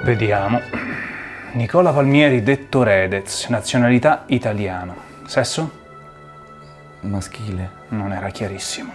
Vediamo. Nicola Palmieri, detto Redez, nazionalità italiano. Sesso? Maschile. Non era chiarissimo.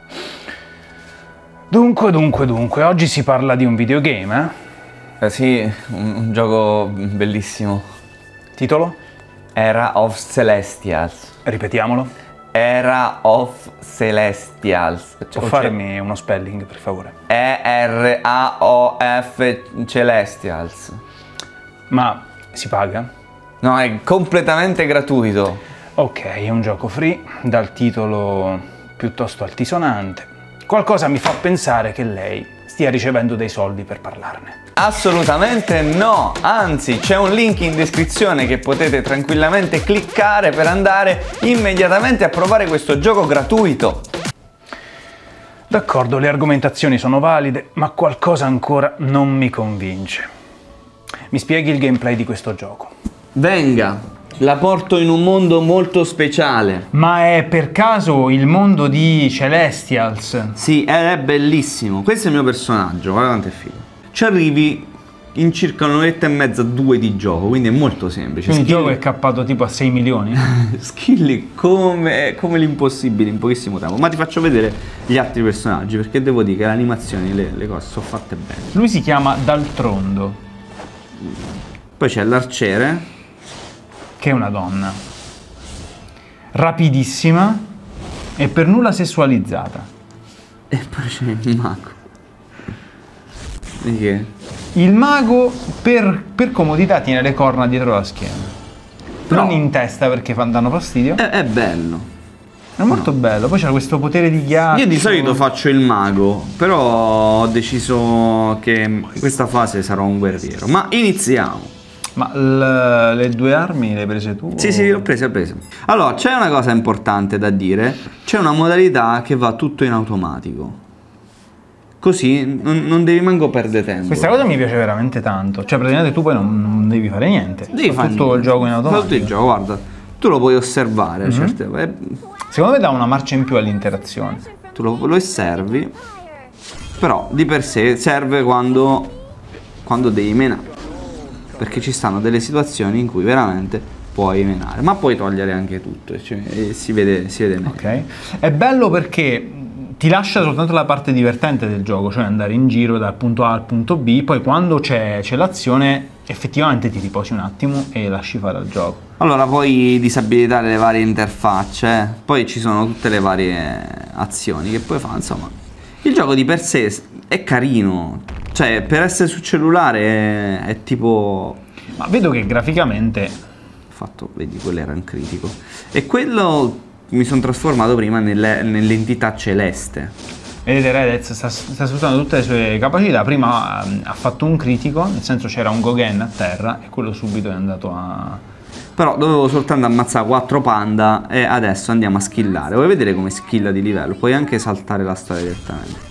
Dunque, oggi si parla di un videogame, eh? Sì, un gioco bellissimo. Titolo? Era of Celestials. Ripetiamolo. Era of Celestials. Può farmi uno spelling, per favore? E-R-A-O-F Celestials. Ma si paga? No, è completamente gratuito. Ok, è un gioco free, dal titolo piuttosto altisonante. Qualcosa mi fa pensare che lei stia ricevendo dei soldi per parlarne. Assolutamente no, anzi c'è un link in descrizione che potete tranquillamente cliccare per andare immediatamente a provare questo gioco gratuito. D'accordo, le argomentazioni sono valide, ma qualcosa ancora non mi convince. Mi spieghi il gameplay di questo gioco? Venga, la porto in un mondo molto speciale. Ma è per caso il mondo di Celestials? Sì, è bellissimo. Questo è il mio personaggio, guarda quanto è figo. Ci arrivi in circa un'oretta e mezza, 2 di gioco, quindi è molto semplice. Quindi il gioco è cappato tipo a 6 milioni? Skilli come l'impossibile in pochissimo tempo. Ma ti faccio vedere gli altri personaggi, perché devo dire che le animazioni, le cose sono fatte bene. Lui si chiama Daltrondo. Poi c'è l'arciere, che è una donna. Rapidissima e per nulla sessualizzata. e poi c'è il mago. Di che? Il mago per comodità tiene le corna dietro la schiena. Però non in testa perché danno fastidio. È bello. È molto bello. Poi c'è questo potere di ghiaccio. Io di solito faccio il mago, però ho deciso che in questa fase sarò un guerriero. Ma iniziamo. Ma le due armi le hai prese tu? Sì, sì, le ho prese, Allora, c'è una cosa importante da dire. C'è una modalità che va tutto in automatico. Così non devi manco perdere tempo. Questa cosa mi piace veramente tanto. Cioè, praticamente tu poi non devi fare niente. Devi fare tutto il gioco in automatico. Tutto il gioco, guarda. Tu lo puoi osservare, certe volte. Secondo me dà una marcia in più all'interazione. Tu lo osservi, però di per sé serve quando devi menare. Perché ci stanno delle situazioni in cui veramente puoi menare, ma puoi togliere anche tutto e si vede meglio. Ok. È bello perché ti lascia soltanto la parte divertente del gioco, cioè andare in giro dal punto A al punto B, poi quando c'è l'azione effettivamente ti riposi un attimo e lasci fare al gioco. Allora puoi disabilitare le varie interfacce, poi ci sono tutte le varie azioni che puoi fare, insomma. Il gioco di per sé è carino, cioè per essere su cellulare è tipo... Ma vedo che graficamente... Fatto, vedi, quello era un critico. E quello mi sono trasformato prima nell'entità celeste. Vedete, Redez sta sfruttando tutte le sue capacità. Prima ha fatto un critico, nel senso c'era un Gauguin a terra e quello subito è andato a... Però dovevo soltanto ammazzare 4 panda e adesso andiamo a skillare. Vuoi vedere come skilla di livello? Puoi anche saltare la storia direttamente.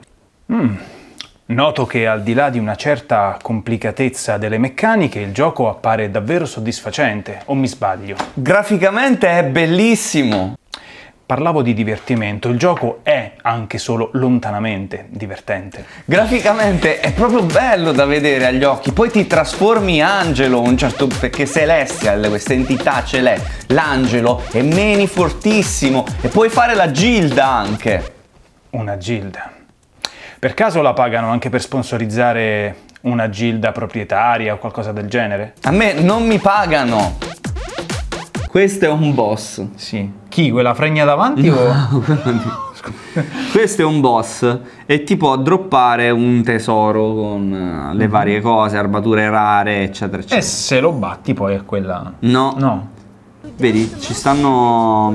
Noto che al di là di una certa complicatezza delle meccaniche, il gioco appare davvero soddisfacente, o mi sbaglio? Graficamente è bellissimo! Parlavo di divertimento, il gioco è anche solo lontanamente divertente. Graficamente è proprio bello da vedere agli occhi, poi ti trasformi angelo, perché Celestial, questa entità celeste, l'angelo, e meni fortissimo, e puoi fare la gilda anche. Una gilda? Per caso la pagano anche per sponsorizzare una gilda proprietaria o qualcosa del genere? A me non mi pagano! Questo è un boss. Sì. Chi? Quella fregna davanti o...? Questo è un boss e ti può droppare un tesoro con le varie cose, armature rare, eccetera, eccetera. E se lo batti poi è quella... No. No. Vedi, ci stanno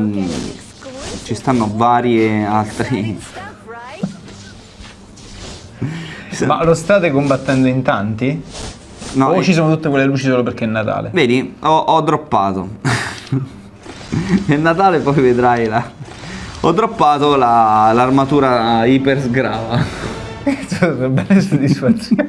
vari altri... Ma lo state combattendo in tanti? No, o ci sono tutte quelle luci solo perché è Natale? Vedi, ho droppato. È Natale, poi vedrai ho droppato l'armatura iper sgrava. Sono belle soddisfazioni.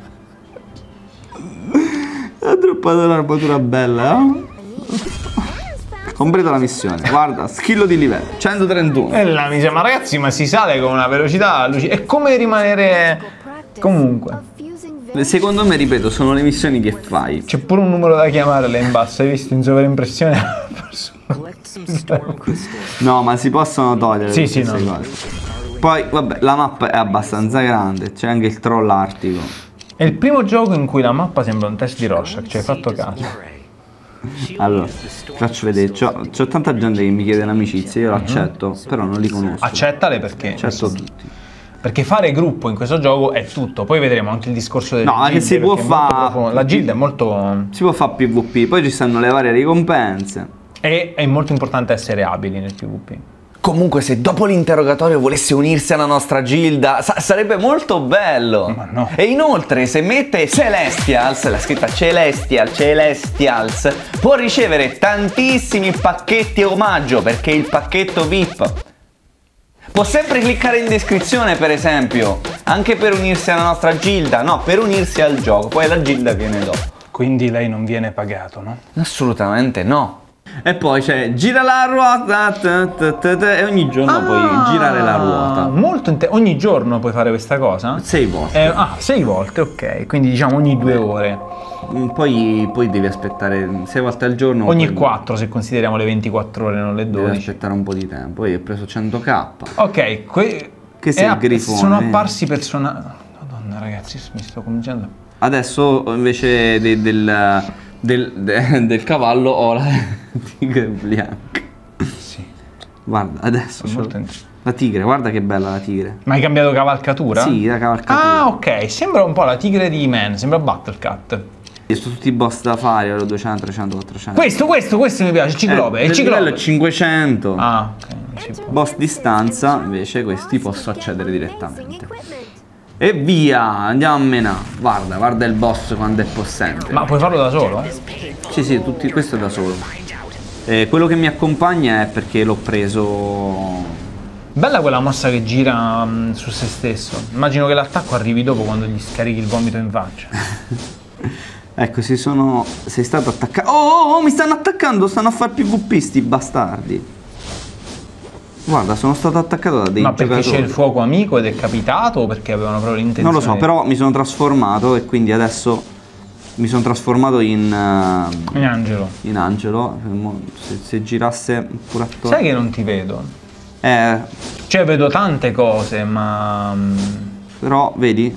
Ho droppato l'armatura bella, no? Completo la missione. Guarda, skillo di livello 131. E la miseria, ma ragazzi, ma si sale con una velocità. È come rimanere comunque. Secondo me, ripeto, sono le missioni che fai. C'è pure un numero da chiamare là in basso, hai visto in sovraimpressione? No, ma si possono togliere Sì, queste sì, no. cose. Poi, vabbè, la mappa è abbastanza grande, c'è anche il troll artico. È il primo gioco in cui la mappa sembra un test di Rorschach, ci hai fatto caso? Allora, ti faccio vedere, c'ho tanta gente che mi chiede l'amicizia, io l'accetto, però non li conosco. Accettale perché... Accetto tutti. Perché fare gruppo in questo gioco è tutto, poi vedremo anche il discorso del No, ma che si può fare... La guild è molto... Si può fare PvP, poi ci stanno le varie ricompense. E è molto importante essere abili nel PvP. Comunque, se dopo l'interrogatorio volesse unirsi alla nostra gilda, sarebbe molto bello. Ma no. E inoltre, se mette Celestials, la scritta Celestials, può ricevere tantissimi pacchetti omaggio, perché il pacchetto VIP. Può sempre cliccare in descrizione, per esempio, anche per unirsi alla nostra gilda, no, per unirsi al gioco, poi la gilda viene dopo. Quindi lei non viene pagato, no? Assolutamente no. E poi c'è gira la ruota e ogni giorno puoi girare la ruota. Ogni giorno puoi fare questa cosa? 6 volte. 6 volte, ok. Quindi diciamo ogni 2 ore. Poi devi aspettare 6 volte al giorno. Ogni poi 4 se consideriamo le 24 ore, non le devi 12. aspettare un po' di tempo. Poi ho preso 100k. Ok, Che sei il grifone. sono apparsi personaggi... Madonna ragazzi, mi sto cominciando... Adesso invece del cavallo ho la tigre bianca. Sì. Guarda, adesso c'ho Molto la tigre, guarda che bella la tigre. Ma hai cambiato cavalcatura? Sì, la cavalcatura. Ah, ok, sembra un po' la tigre di Man, sembra Battlecat. Sono tutti i boss da fare, ero 200, 300, 400. Questo mi piace, il ciclope, il il ciclope. livello è 500. Ah, ok, non si può. Boss distanza, invece questi posso accedere direttamente. E via, andiamo a menare. Guarda il boss quando è possente. Ma puoi farlo da solo? Sì, questo è da solo. Quello che mi accompagna è perché l'ho preso. Bella quella mossa che gira su se stesso. Immagino che l'attacco arrivi dopo quando gli scarichi il vomito in faccia. Ecco, sei stato attaccato. Oh, mi stanno attaccando, stanno a far PvP sti bastardi. Guarda, sono stato attaccato da dei Ma perché giocatori. c'è il fuoco amico ed è capitato o perché avevano proprio l'intenzione? Non lo so, però mi sono trasformato e quindi adesso mi sono trasformato in Angelo. in angelo. Se girasse pure attorno. Sai che non ti vedo? Però vedo tante cose, ma... vedi?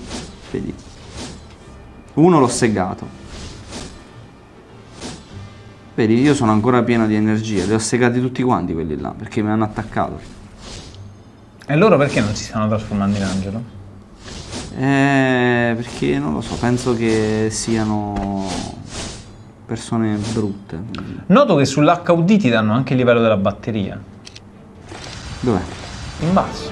Uno l'ho segato. Vedi, io sono ancora pieno di energia, li ho segati tutti quanti quelli là, perché mi hanno attaccato. E loro perché non si stanno trasformando in angelo? Perché non lo so, penso che siano persone brutte. Noto che sull'HUD ti danno anche il livello della batteria. Dov'è? In basso.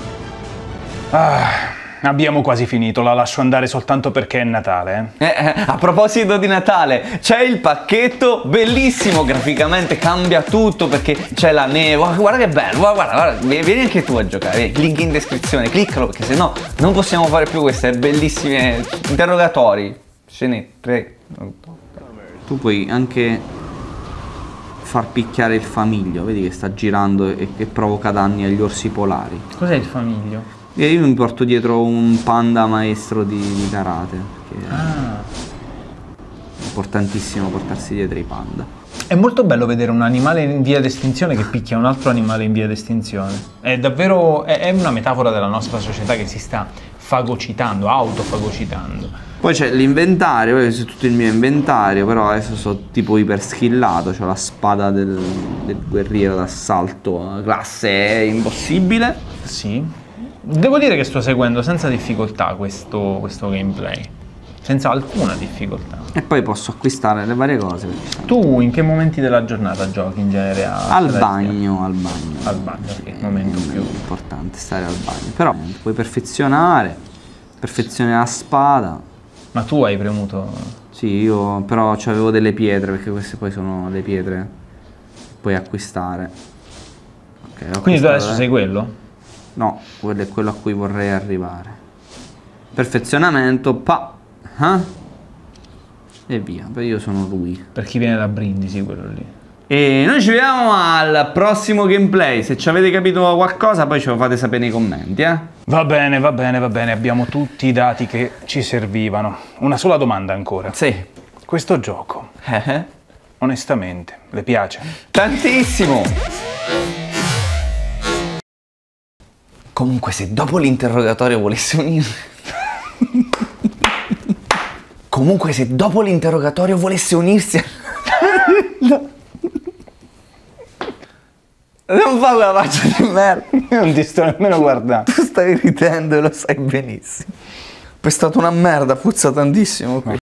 Abbiamo quasi finito, la lascio andare soltanto perché è Natale. A proposito di Natale, c'è il pacchetto bellissimo, graficamente cambia tutto perché c'è la neve, guarda che bello, guarda, vieni anche tu a giocare, link in descrizione, cliccalo perché sennò non possiamo fare più queste bellissime interrogatori. Ce n'è 3. Tu puoi anche far picchiare il famiglio, vedi che sta girando e che provoca danni agli orsi polari. Cos'è il famiglio? E io mi porto dietro un panda maestro di karate, perché è importantissimo portarsi dietro i panda. È molto bello vedere un animale in via d'estinzione che picchia un altro animale in via d'estinzione. È davvero... è una metafora della nostra società che si sta fagocitando, autofagocitando. Poi c'è l'inventario, questo è tutto il mio inventario, però adesso sono tipo iper skillato, c'ho la spada del guerriero d'assalto, classe impossibile. Sì. Devo dire che sto seguendo senza difficoltà questo gameplay. Senza alcuna difficoltà. E poi posso acquistare le varie cose. Tu in che momenti della giornata giochi in genere? Al bagno. Al bagno, sì, il momento più importante, stare al bagno. Però puoi perfezionare la spada. Ma tu hai premuto? Sì, io però avevo delle pietre, perché queste poi sono le pietre che puoi acquistare. Quindi tu adesso sei quello? No, quello è quello a cui vorrei arrivare. Perfezionamento, e via. Io sono lui. Per chi viene da Brindisi, quello lì. E noi ci vediamo al prossimo gameplay. Se ci avete capito qualcosa, poi ce lo fate sapere nei commenti, eh? Va bene, va bene, va bene. Abbiamo tutti i dati che ci servivano. Una sola domanda ancora. Sì. Questo gioco, onestamente, le piace? Tantissimo! Comunque, se dopo l'interrogatorio volesse unirsi... Comunque, se dopo l'interrogatorio volesse unirsi... No. Non fa quella faccia di merda. Io non ti sto nemmeno guardando. Tu stai ridendo e lo sai benissimo. È stata una merda, puzza tantissimo qui.